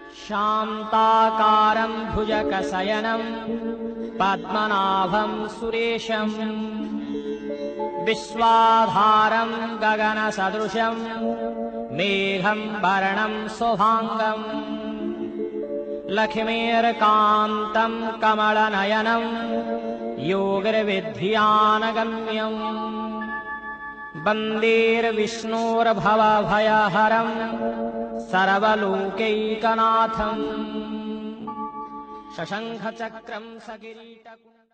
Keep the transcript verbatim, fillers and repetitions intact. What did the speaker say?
शान्ताकारं भुजगशयनं पद्मनाभं सुरेशं विश्वाधारं गगनसदृशं मेघं वर्णं शुभांगं लक्ष्मीर्कान्तं कमलनयनं योगिर्विद्यानगम्यं वन्देर्विष्णोर्भवभयहरं सर्वलोकैकनाथं शशंखचक्रं सकिरीटकुण्डलं